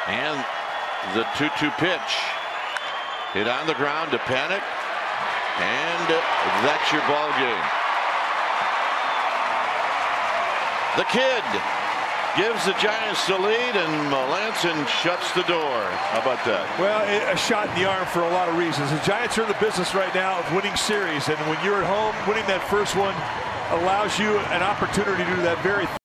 And the 2-2 pitch. Hit on the ground to Panic. And that's your ball game. The Kid gives the Giants the lead, and Melancon shuts the door. How about that? Well, a shot in the arm for a lot of reasons. The Giants are in the business right now of winning series, and when you're at home, winning that first one allows you an opportunity to do that very thing.